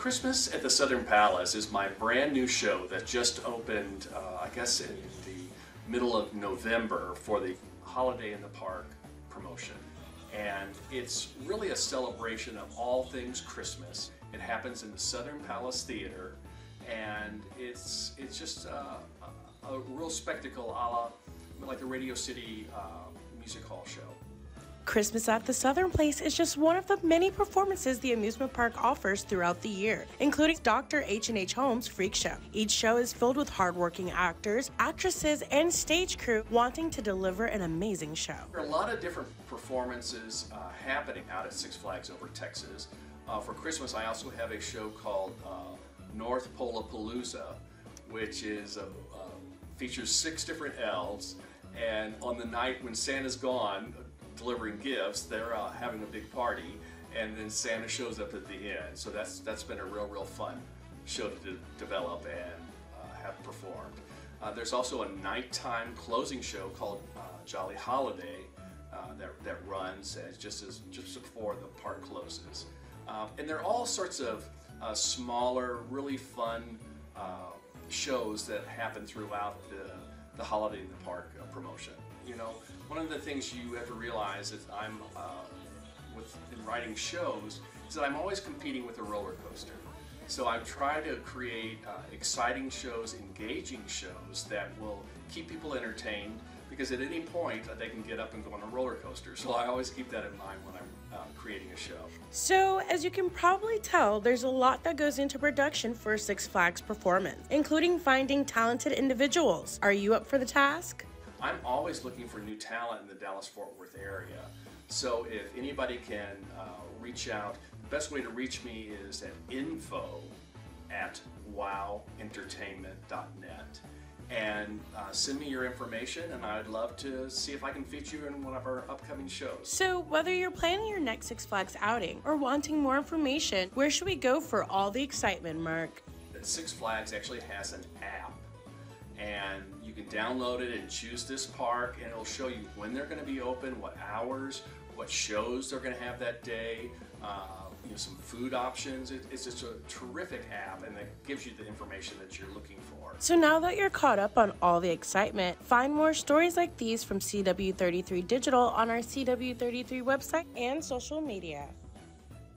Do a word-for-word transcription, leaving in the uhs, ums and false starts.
Christmas at the Southern Palace is my brand new show that just opened, uh, I guess, in the middle of November for the Holiday in the Park promotion. And it's really a celebration of all things Christmas. It happens in the Southern Palace Theater, and it's it's just uh, a, a real spectacle, a la like the Radio City uh, Music Hall show. Christmas at the Southern Place is just one of the many performances the amusement park offers throughout the year, including Doctor H and H Holmes' Freak Show. Each show is filled with hardworking actors, actresses, and stage crew wanting to deliver an amazing show. There are a lot of different performances uh, happening out at Six Flags Over Texas. Uh, for Christmas, I also have a show called uh, North Polapalooza, which is uh, uh, features six different elves, and on the night when Santa's gone, delivering gifts, they're uh, having a big party, and then Santa shows up at the end. So that's that's been a real, real fun show to de develop and uh, have performed. Uh, there's also a nighttime closing show called uh, Jolly Holiday uh, that, that runs as just as just before the park closes. Um, and there are all sorts of uh, smaller, really fun uh, shows that happen throughout the, the Holiday in the Park uh, promotion. You know, one of the things you have to realize is I'm, uh, with in writing shows, is that I'm always competing with a roller coaster. So I try to create uh, exciting shows, engaging shows that will keep people entertained, because at any point uh, they can get up and go on a roller coaster. So I always keep that in mind when I'm uh, creating a show. So, as you can probably tell, there's a lot that goes into production for a Six Flags performance, including finding talented individuals. Are you up for the task? I'm always looking for new talent in the Dallas-Fort Worth area. So if anybody can uh, reach out, the best way to reach me is at info at wow entertainment dot net. And uh, send me your information, and I'd love to see if I can feature you in one of our upcoming shows. So whether you're planning your next Six Flags outing or wanting more information, where should we go for all the excitement, Mark? Six Flags actually has an app, and you can download it and choose this park, and it'll show you when they're going to be open, what hours, what shows they're going to have that day, uh, you know, some food options. It, it's just a terrific app, and it gives you the information that you're looking for. So now that you're caught up on all the excitement, find more stories like these from C W thirty-three Digital on our C W thirty-three website and social media.